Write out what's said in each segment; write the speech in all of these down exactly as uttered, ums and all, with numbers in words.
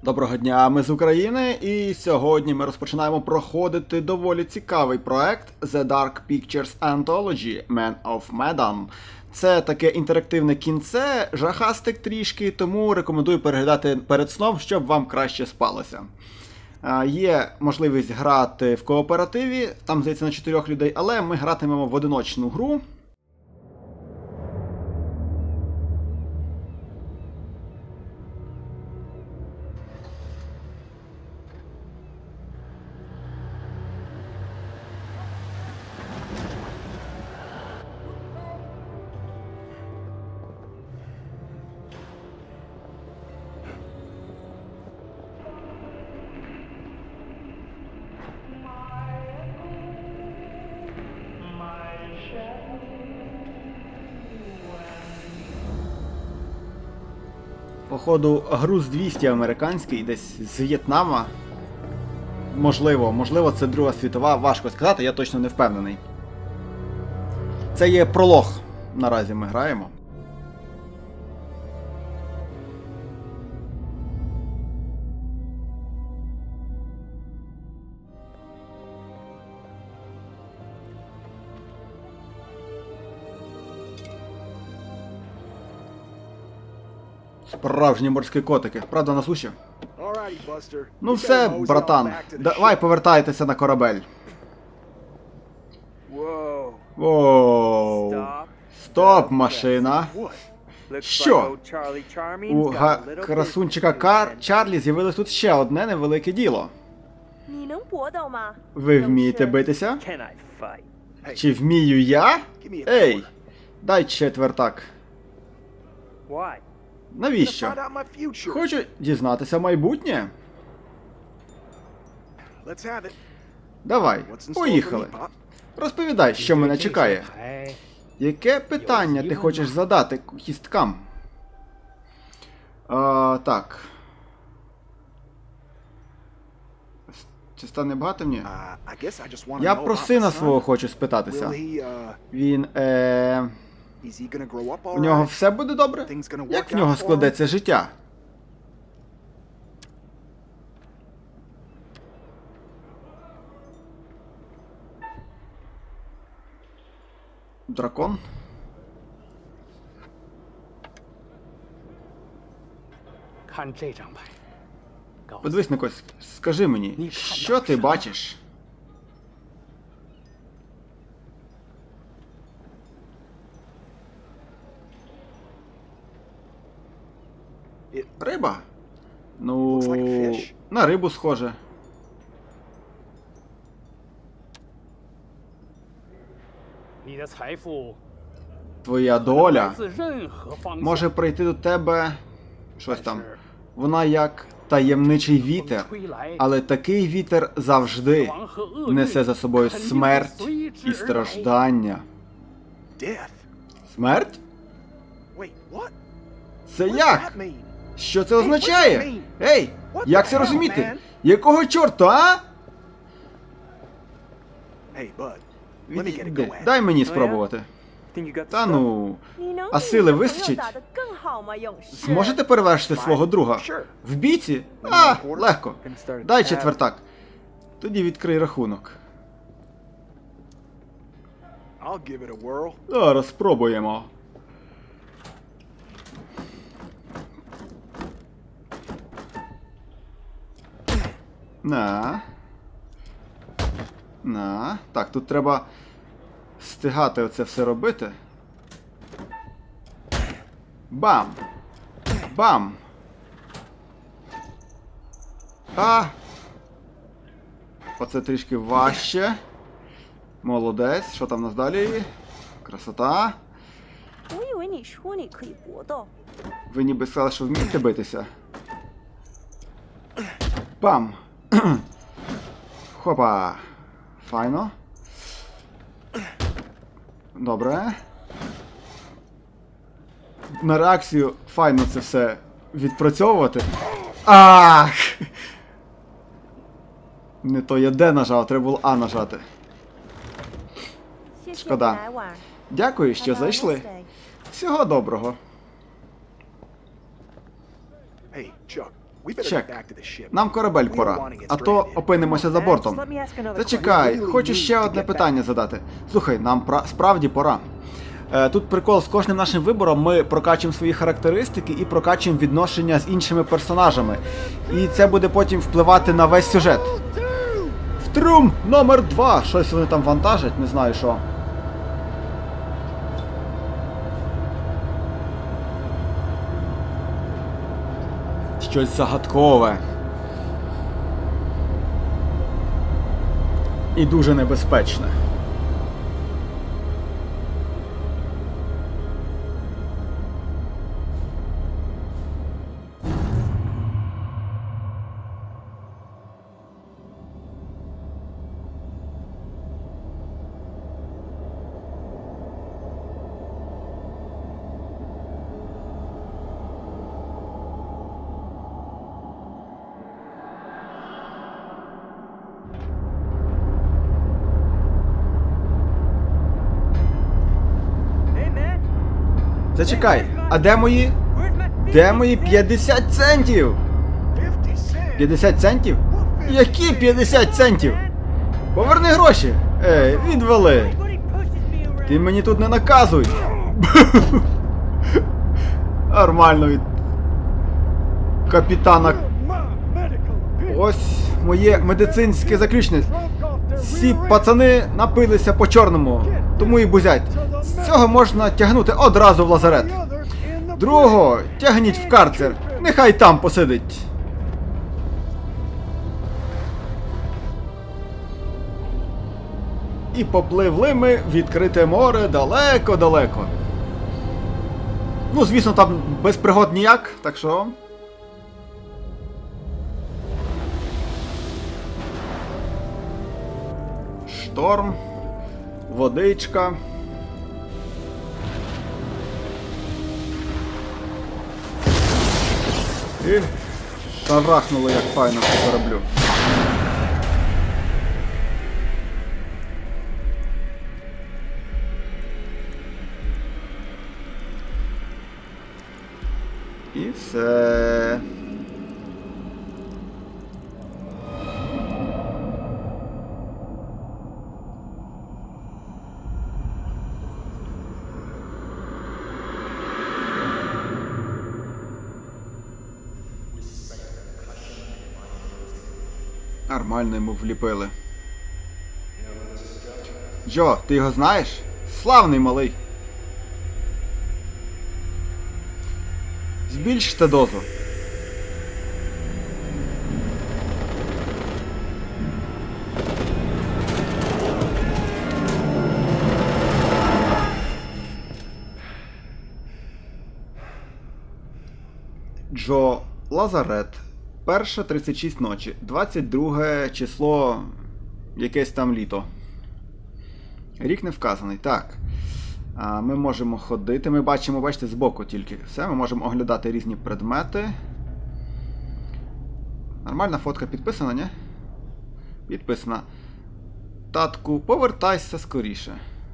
Доброго дня, ми з України, і сьогодні ми розпочинаємо проходити доволі цікавий проект The Dark Pictures Anthology Man of Medan. Це таке інтерактивне кінце, жахастик трішки, тому рекомендую переглядати перед сном, щоб вам краще спалося. Є можливість грати в кооперативі, там, здається, на чотирьох людей, але ми гратимемо в одиночну гру. Походу, груз двісті американський, десь з В'єтнама. Можливо, можливо, це Друга світова, важко сказати, я точно не впевнений. Це є пролог, наразі ми граємо. Справжні морські котики. Правда, на суші? Ну все, братан. Давай повертайтеся на корабель. Воу. Стоп, машина. Що? У га... красунчика Кар... Чарлі з'явилось тут ще одне невелике діло. Ви вмієте битися? Чи вмію я? Ей, дай четвертак. Навіщо? Хочу дізнатися майбутнє. Давай, поїхали. Розповідай, що мене чекає. Яке питання ти хочеш задати кісткам? А, так. Чи стане багато мені? Я про сина свого хочу спитатися. Він, е... У нього все буде добре? Як в нього складеться життя? Дракон? Подивись на когось, скажи мені, що ти бачиш? Риба? Ну, на рибу схоже. Твоя доля може прийти до тебе... Щось там. Вона як таємничий вітер. Але такий вітер завжди несе за собою смерть і страждання. Смерть? Це як? Що це означає? Ей, як це розуміти? Якого чорта, а? Відійди. Дай мені спробувати. Та ну, а сили вистачить? Зможете перевершити свого друга? В бійці? А, легко. Дай четвертак. Тоді відкрий рахунок. Зараз спробуємо. На. На. Так, тут треба встигати оце все робити. Бам! Бам! А! Оце трішки важче. Молодець. Що там у нас далі? Красота. Ви ніби сказали, що вмієте битися. Бам! Хопа! Файно. Добре. На реакцію файно це все відпрацьовувати. Ах! Не то я Д нажав, треба було А нажати. Шкода. Дякую, що зайшли. Всього доброго. Чек. Нам корабель пора, а то опинимося за бортом. Зачекай, хочу ще одне питання задати. Слухай, нам пра- справді пора. Е, тут прикол, з кожним нашим вибором ми прокачуємо свої характеристики і прокачуємо відношення з іншими персонажами. І це буде потім впливати на весь сюжет. Втрум номер два! Щось вони там вантажать, не знаю що. Щось загадкове. І дуже небезпечне. Зачекай, а де мої? Де мої п'ятдесят центів? п'ятдесят центів? Які п'ятдесят центів? Поверни гроші! Ей, відвали! Ти мені тут не наказуй! Нормально від капітана. Ось моє медицинське заключення. Ці пацани напилися по чорному, тому і бузять. З цього можна тягнути одразу в лазарет. Другого тягніть в карцер, нехай там посидить. І попливли ми в відкрите море далеко-далеко. Ну, звісно, там без пригод ніяк, так що... Шторм, водичка. І шарахнуло як файно по кораблю. І все. Нормально йому вліпили. Джо, ти його знаєш? Славний малий. Збільште дозу. Джо, лазарет. Перша тридцять шість ночі. двадцять друге число. Якесь там літо. Рік не вказаний. Так. А, ми можемо ходити. Ми бачимо, бачите, збоку тільки. Все, ми можемо оглядати різні предмети. Нормальна фотка підписана, ні? Підписана. Татку, повертайся скоріше.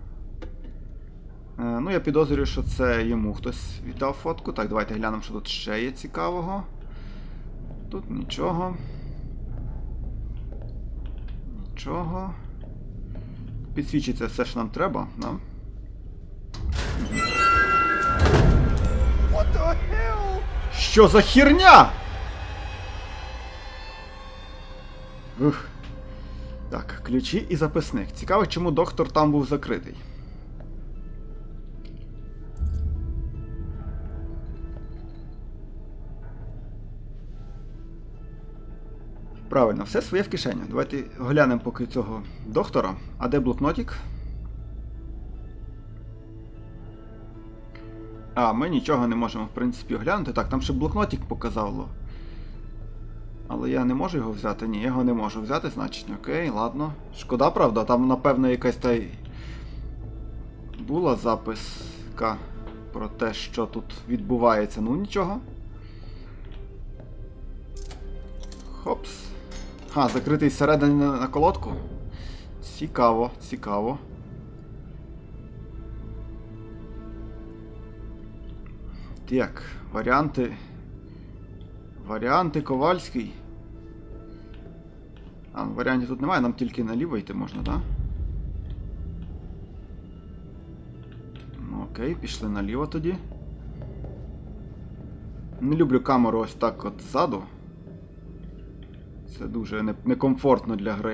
А, ну, я підозрюю, що це йому хтось віддав фотку. Так, давайте глянемо, що тут ще є цікавого. Тут нічого. Нічого. Підсвічиться все, що нам треба. Нам. Що за херня? Ух. Так, ключі і записник. Цікаво, чому доктор там був закритий. Правильно, все своє в кишеню. Давайте глянемо поки цього доктора. А де блокнотик? А, ми нічого не можемо, в принципі, оглянути. Так, там ще блокнотик показало. Але я не можу його взяти? Ні, я його не можу взяти, значить, окей, ладно. Шкода, правда, там, напевно, якась та й була записка про те, що тут відбувається. Ну, нічого. Хопс. Ха, закритий зсередини на, на колодку. Цікаво, цікаво. Так, варіанти. Варіанти Ковальський. А, варіантів тут немає, нам тільки наліво йти можна, так? Ну, окей, пішли наліво тоді. Не люблю камеру ось так от ззаду. Це дуже не- некомфортно для гри.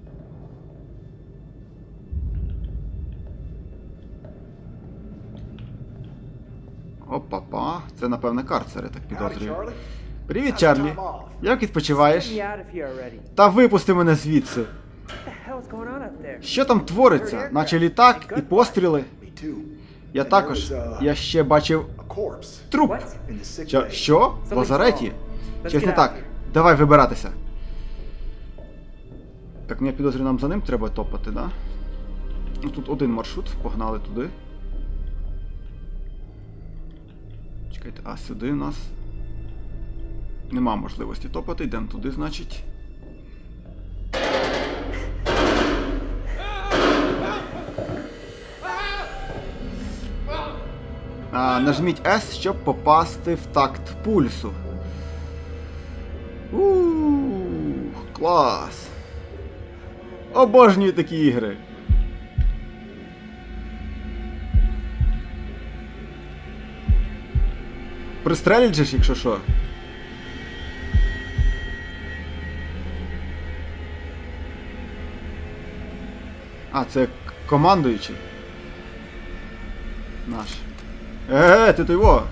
Опа-па, це напевне карцер, я так підозрюю. Привіт, Чарлі. Як відпочиваєш? Та випусти мене звідси. Що там твориться? Наче літак і постріли. Я також. Я ще бачив труп. Що? Що? В лазареті? Щось не так. Давай вибиратися. Так, я підозрюю, нам за ним треба топати, да? Ну тут один маршрут, погнали туди. Чекайте, а сюди у нас нема можливості топати, йдемо туди, значить. А, нажміть S, щоб попасти в такт пульсу. Ух, клас! Обожнюю такі ігри. Пристреліть же ж, якщо що. А, це командуючий. Наш. Е, ти то його.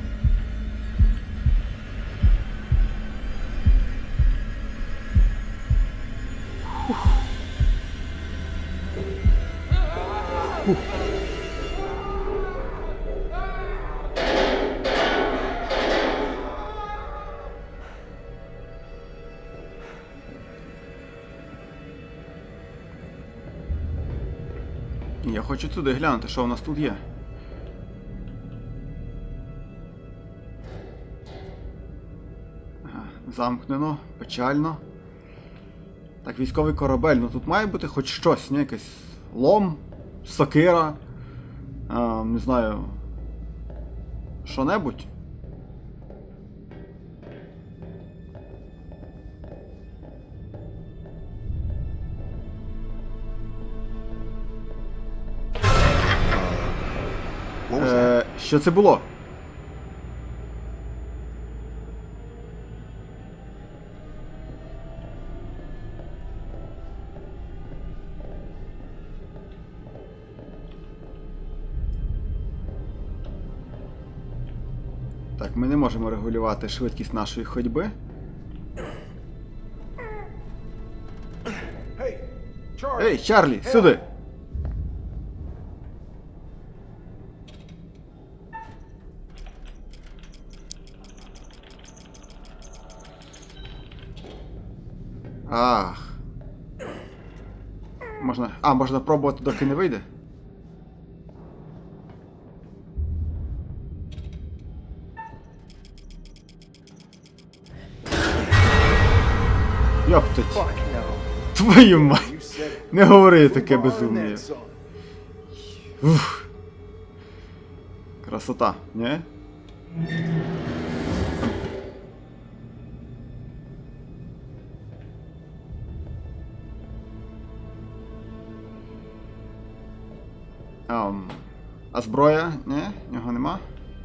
Я хочу сюди глянути, що у нас тут є. Ага, замкнено, печально. Так, військовий корабель. Ну тут має бути хоч щось, не якийсь лом, сокира, а, не знаю, що-небудь. Е, що це було? Так, ми не можемо регулювати швидкість нашої ходьби. Ей, Чарлі, сюди! Ах. Можна... А, можна пробувати, доки не вийде? Йоптать. Твою мать. Не говори таке безумне. Ух. Красота, не? Um, а зброя? Не? Нього нема?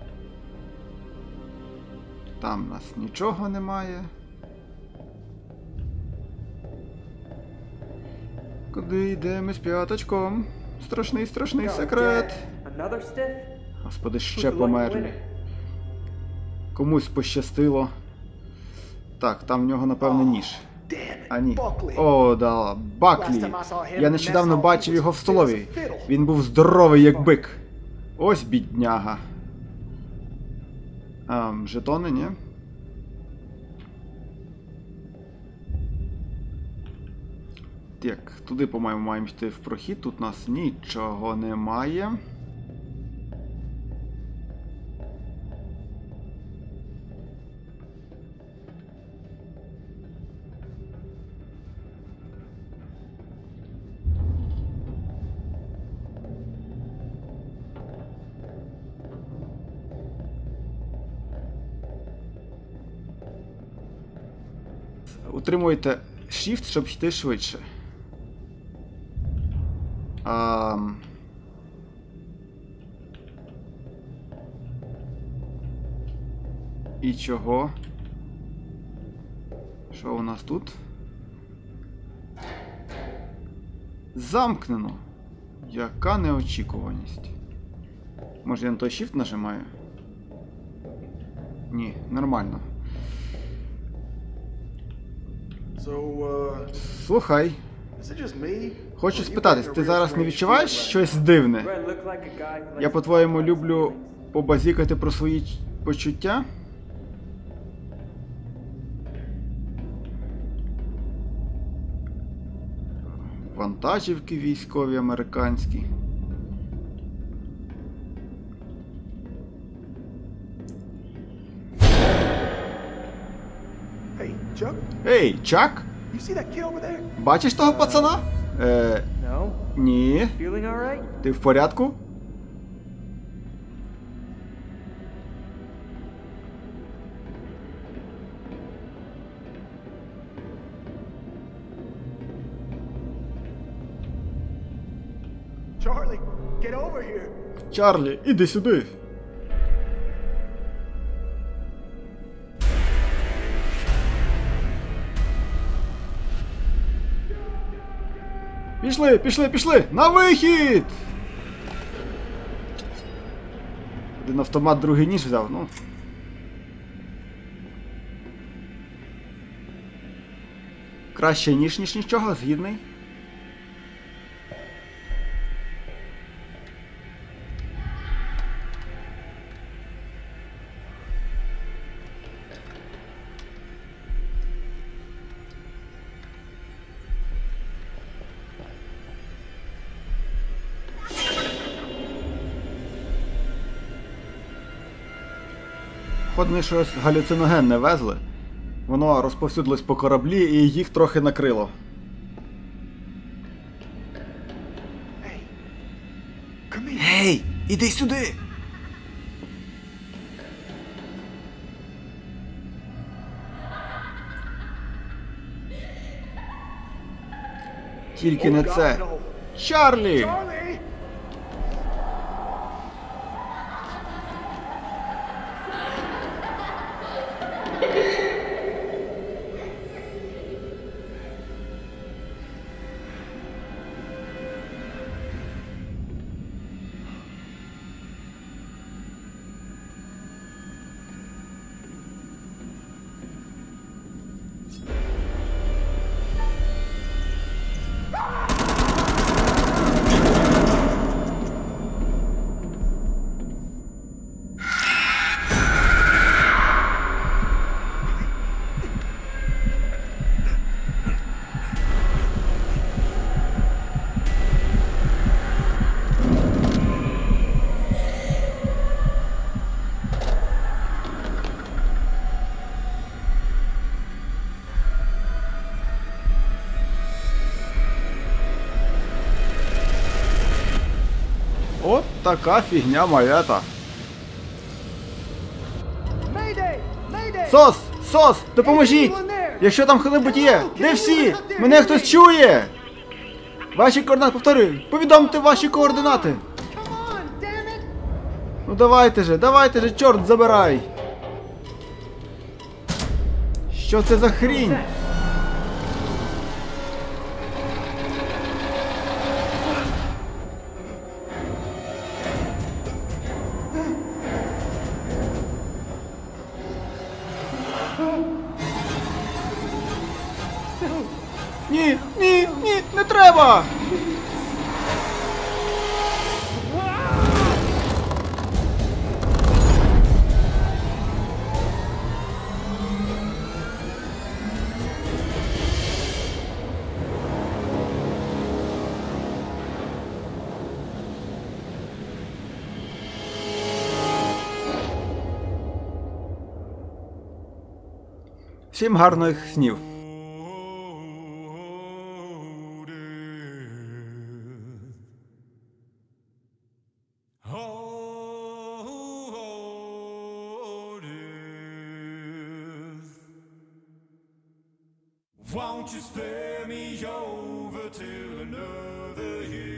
Там у нас нічого немає. Куди йдемо з п'яточком? Страшний, страшний секрет. Господи, ще померлі. Комусь пощастило. Так, там в нього, напевно, ніж. А ні. О, да, Баклі. Я нещодавно бачив його в столовій. Він був здоровий, як бик. Ось бідняга. Ем, жетони, ні? Так, туди, по-моєму, маємо йти в прохід. Тут у нас нічого немає. Утримуйте Shift, щоб йти швидше. А... І чого? Що у нас тут? Замкнено. Яка неочікуваність. Може я на той Shift нажимаю? Ні, нормально. Слухай. Хочу спитатись, ти зараз не відчуваєш щось дивне? Я, по-твоєму, люблю побазікати про свої почуття? Вантажівки військові американські. Ей, Чак? Бачиш того пацана? Е, ні. Ти в порядку? Charlie, get over here. Чарлі, іди сюди. Пішли, пішли, пішли! На вихід! Один автомат, другий ніж взяв, ну. Краще ніж, ніж нічого, згідний. Ход вони щось галюциногенне везли. Воно розповсюдилось по кораблі і їх трохи накрило. Гей, іди сюди! Тільки не це. Чарлі! От така фігня малята. Сос! Сос! Допоможіть! Якщо там хто-небудь є! Де всі? Мене хтось чує! Ваші координати, повторюю! Повідомте ваші координати! Ну давайте же, давайте же, чорт забирай! Що це за хрінь? Ні, ні, ні, не треба! Всім гарних снів! Won't you spare me over till another year?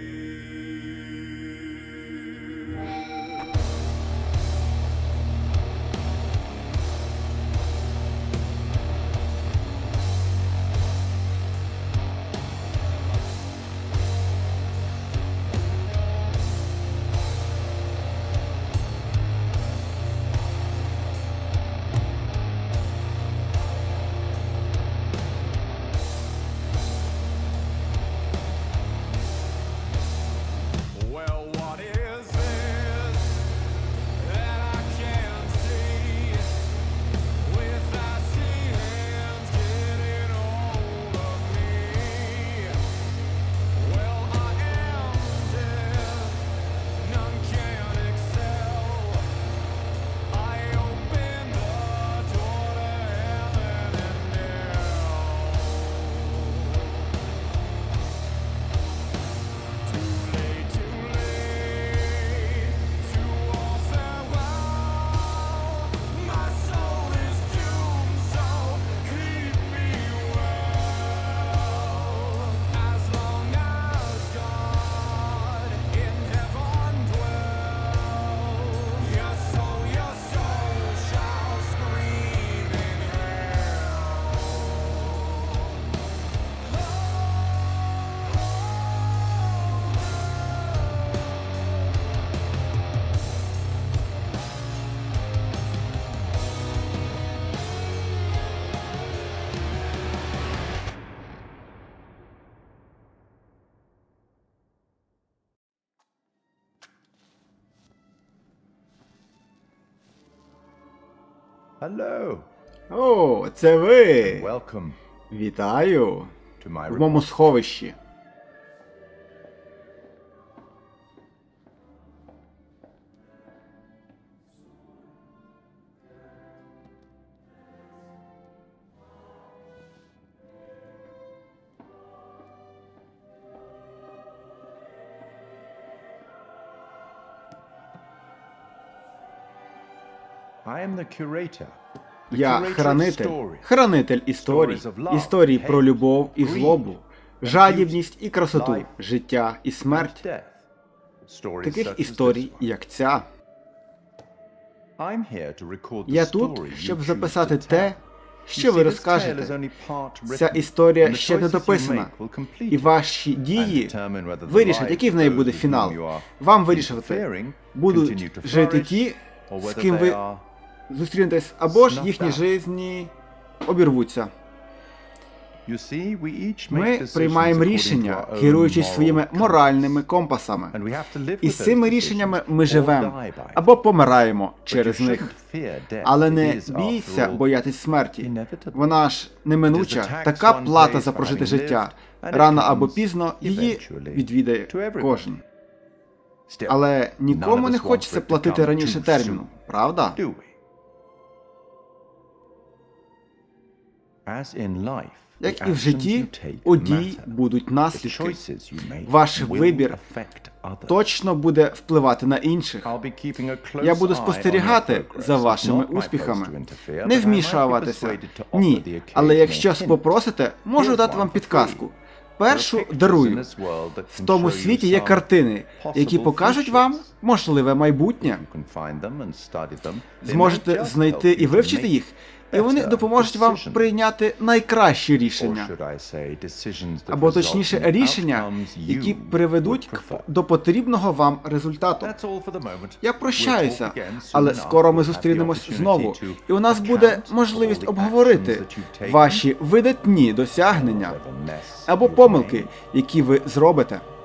Hello. О, це ви! Welcome Вітаю! to my В моєму сховищі. I am the curator. The Я curator of хранитель, story. хранитель історій, Stories of love, історій про hate, любов і greed, злобу, and жадібність і beauty, красоту, life, життя і смерть. Death. Stories Таких such as історій, this one. як ця. I'm here to record the Я тут, story you щоб choose записати to те, tell. що You ви see, this tale is розкажете. only part Ця written, історія and the ще не choices you дописана, make will complete і it. ваші And дії determine whether the вирішать, lives який в неї of буде those with фінал. whom you are Вам вирішувати, interfering будуть continue to жити flourish, ті, or з whether ким they ви are зустрінетесь, або ж snuffed їхні out. жизні обірвуться. You see, we each make Ми decisions приймаємо according to рішення, our own керуючись moral своїми compass. моральними компасами. And we have to live І with з цими those рішеннями decisions ми or живемо die by або them. помираємо But you через них. shouldn't fear death. Але It не is, after бійся all, боятись смерті. inevitable. Вона ж неминуча, It is a tax така one плата pays за for прожите having життя. lived, and it Рано або comes пізно її eventually відвідає to everybody. кожен. Still, Але нікому none of не us want хочеться for it to платити come раніше too терміну, soon, правда? do we? As in life, Як the і в actions житті, you take у дій matter. будуть The наслідки. choices you make Ваш will вибір affect others. Точно буде впливати на інших. I'll be keeping a close Я буду eye on your спостерігати progress. за вашими Not my успіхами. place to interfere, Не but I might be вмішуватися. persuaded to offer Ні, the але occasional якщо hint. попросите, можу Here's дати one вам for підказку. free. Першу There are pictures дарую. in this world that В can тому show you світі є some картини, які possible покажуть futures. вам можливе майбутнє. You can find them and study them. They may Зможете just знайти help і you to вивчити make їх, і вони better допоможуть вам decisions. прийняти найкращі Or рішення. should I say, decisions that Або result точніше in рішення, outcomes you які would приведуть к- prefer. до потрібного вам результату. That's all for the moment. Я We'll прощаюся, talk again soon але enough. скоро ми We'll have the зустрінемось opportunity знову, to і у нас account буде for можливість all the обговорити actions that you've taken, ваші видатні досягнення whatever mess або you've помилки, made. які ви зробите.